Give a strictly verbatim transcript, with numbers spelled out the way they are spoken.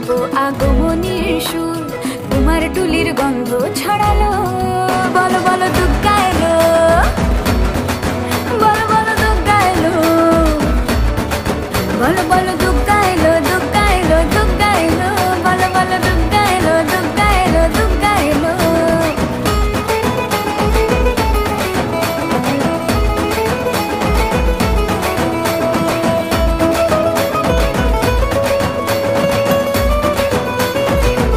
আগমনীর সুর, তোমার টুলির গন্ধ ছড়ালো। বলো বলো দুর্গা